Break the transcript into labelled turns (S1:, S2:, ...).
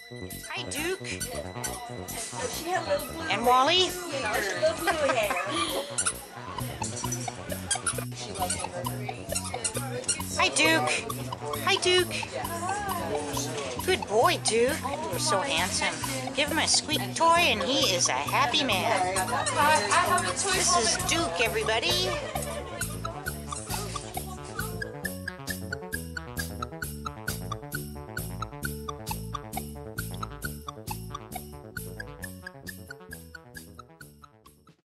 S1: Hi, Duke.
S2: She had little blue
S1: And Wally.
S2: You know, she had little blue hair. She loves
S1: Hi, Duke. Hi, Duke. Good boy, Duke. You're so handsome. Give him a squeak toy and he is a happy man. This is Duke, everybody.